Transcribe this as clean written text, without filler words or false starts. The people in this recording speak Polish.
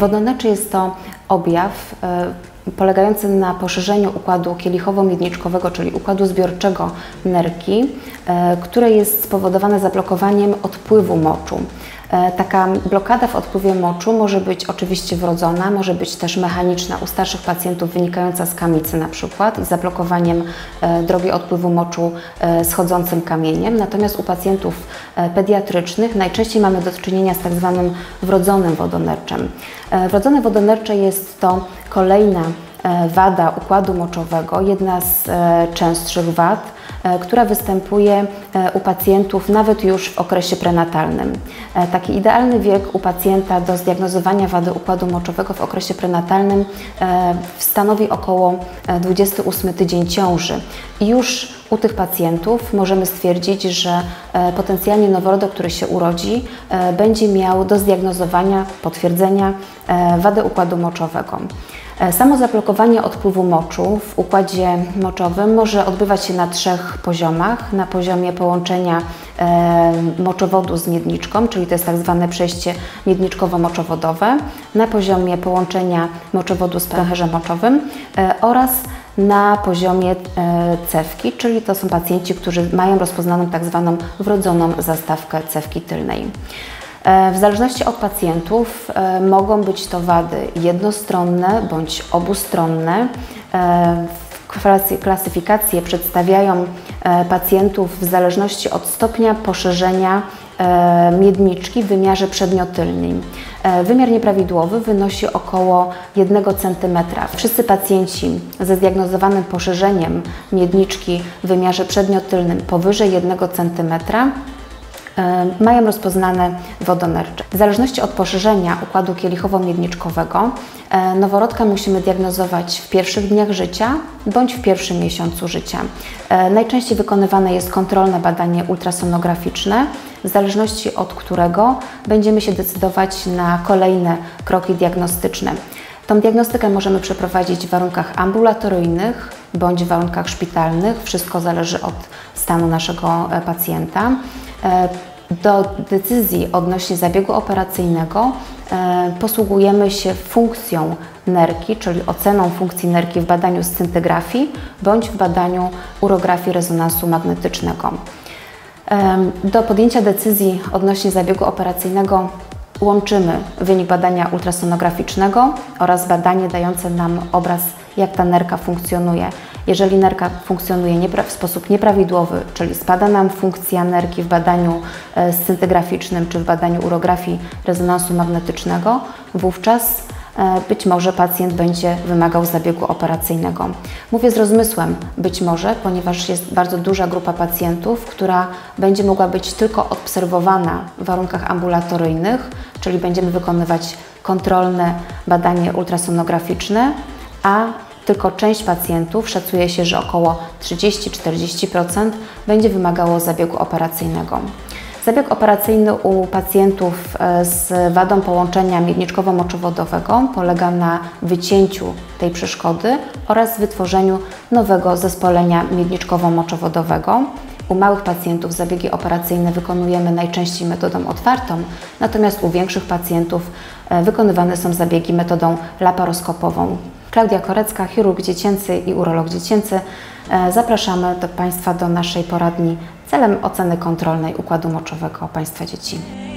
Wodonęczy jest to objaw polegający na poszerzeniu układu kielichowo-miedniczkowego, czyli układu zbiorczego nerki, które jest spowodowane zablokowaniem odpływu moczu. Taka blokada w odpływie moczu może być oczywiście wrodzona, może być też mechaniczna u starszych pacjentów, wynikająca z kamicy na przykład i zablokowaniem drogi odpływu moczu schodzącym kamieniem. Natomiast u pacjentów pediatrycznych najczęściej mamy do czynienia z tak zwanym wrodzonym wodonerczem. Wrodzone wodonercze jest to kolejna wada układu moczowego, jedna z częstszych wad, która występuje u pacjentów nawet już w okresie prenatalnym. Taki idealny wiek u pacjenta do zdiagnozowania wady układu moczowego w okresie prenatalnym stanowi około 28 tydzień ciąży. I już u tych pacjentów możemy stwierdzić, że potencjalnie noworodek, który się urodzi, będzie miał do zdiagnozowania, potwierdzenia wadę układu moczowego. Samo zablokowanie odpływu moczu w układzie moczowym może odbywać się na 3 poziomach. Na poziomie połączenia moczowodu z miedniczką, czyli to jest tak zwane przejście miedniczkowo-moczowodowe, na poziomie połączenia moczowodu z pęcherzem moczowym oraz na poziomie cewki, czyli to są pacjenci, którzy mają rozpoznaną tak zwaną wrodzoną zastawkę cewki tylnej. W zależności od pacjentów mogą być to wady jednostronne bądź obustronne. Klasyfikacje przedstawiają pacjentów w zależności od stopnia poszerzenia miedniczki w wymiarze przedniotylnym. Wymiar nieprawidłowy wynosi około 1 cm. Wszyscy pacjenci ze zdiagnozowanym poszerzeniem miedniczki w wymiarze przedniotylnym powyżej 1 cm mają rozpoznane wodonercze. W zależności od poszerzenia układu kielichowo-miedniczkowego noworodka musimy diagnozować w pierwszych dniach życia bądź w pierwszym miesiącu życia. Najczęściej wykonywane jest kontrolne badanie ultrasonograficzne, w zależności od którego będziemy się decydować na kolejne kroki diagnostyczne. Tą diagnostykę możemy przeprowadzić w warunkach ambulatoryjnych bądź w warunkach szpitalnych. Wszystko zależy od stanu naszego pacjenta. Do decyzji odnośnie zabiegu operacyjnego posługujemy się funkcją nerki, czyli oceną funkcji nerki w badaniu scyntografii bądź w badaniu urografii rezonansu magnetycznego. Do podjęcia decyzji odnośnie zabiegu operacyjnego łączymy wynik badania ultrasonograficznego oraz badanie dające nam obraz, jak ta nerka funkcjonuje. Jeżeli nerka funkcjonuje w sposób nieprawidłowy, czyli spada nam funkcja nerki w badaniu scytograficznym czy w badaniu urografii rezonansu magnetycznego, wówczas być może pacjent będzie wymagał zabiegu operacyjnego. Mówię z rozmysłem być może, ponieważ jest bardzo duża grupa pacjentów, która będzie mogła być tylko obserwowana w warunkach ambulatoryjnych, czyli będziemy wykonywać kontrolne badanie ultrasonograficzne, a tylko część pacjentów, szacuje się, że około 30–40% będzie wymagało zabiegu operacyjnego. Zabieg operacyjny u pacjentów z wadą połączenia miedniczkowo-moczowodowego polega na wycięciu tej przeszkody oraz wytworzeniu nowego zespolenia miedniczkowo-moczowodowego. U małych pacjentów zabiegi operacyjne wykonujemy najczęściej metodą otwartą, natomiast u większych pacjentów wykonywane są zabiegi metodą laparoskopową. Klaudia Korecka, chirurg dziecięcy i urolog dziecięcy. Zapraszamy Państwa do naszej poradni celem oceny kontrolnej układu moczowego Państwa dzieci.